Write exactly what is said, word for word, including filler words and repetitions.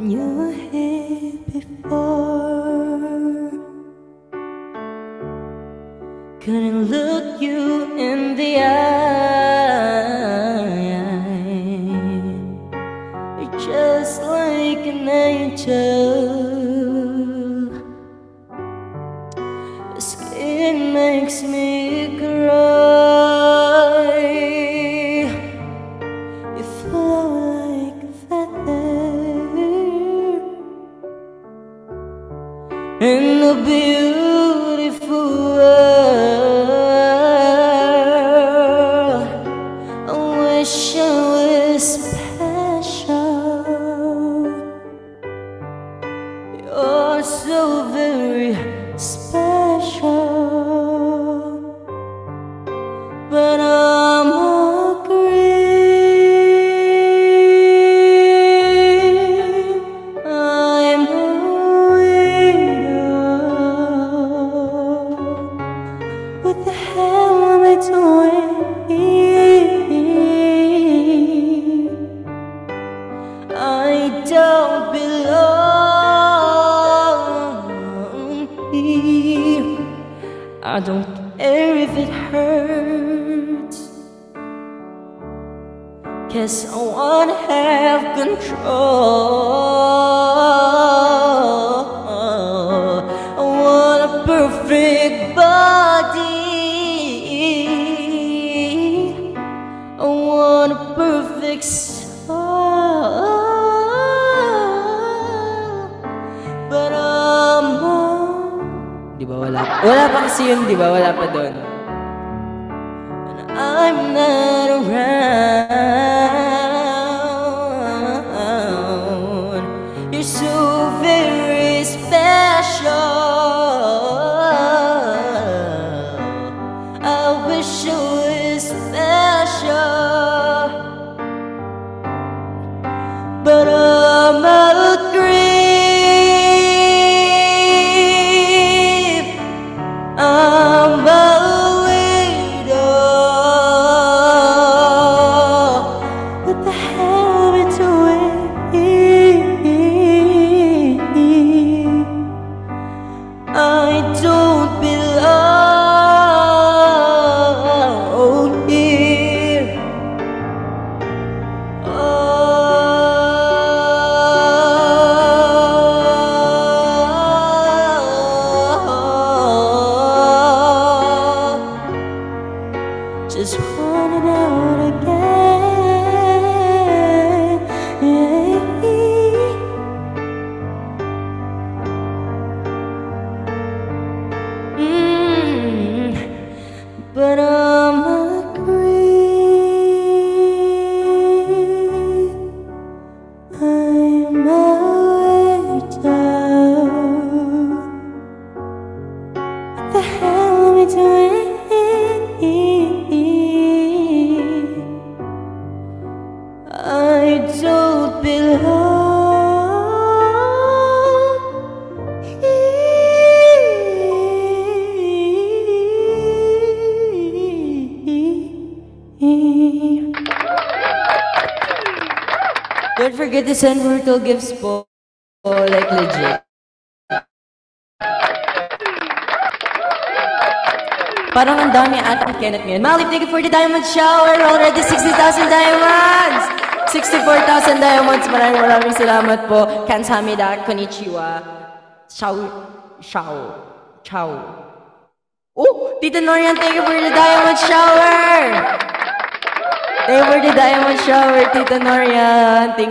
you were here before. Couldn't look you in the eye. You're just like an angel. Your skin makes me cry. You flow like a feather in a beautiful world. I wish I was special. You're so very special, but I'm a creep. I'm a widow. What the hell am I doing here? I don't belong here. I don't care if it hurts, 'cause I wanna have control. I want a perfect body. I want a perfect soul. But I'm Di ba wala? Wala pa kasi yun, di ba? Wala pa doon. And I'm not around. You're so very special. I wish I was special, but I'm a creep. I'm a widow. What the hell am I doing here? I don't belong here. Just want it out again. Mm, but I'm a creep. I'm a widow. What the hell am I doing? I don't belong here. Don't forget to send virtual gifts po, like legit. Parang ang dami ating Kenneth ngayon. Malip, thank you for the diamond shower. Already sixty thousand diamonds! sixty-four thousand diamonds. Maraming maraming salamat po. Kansamida, konnichiwa. Ciao. Ciao. Ciao. Oh, Tita Norian, thank you for the diamond shower. Thank you for the diamond shower, Tita Norian. Thank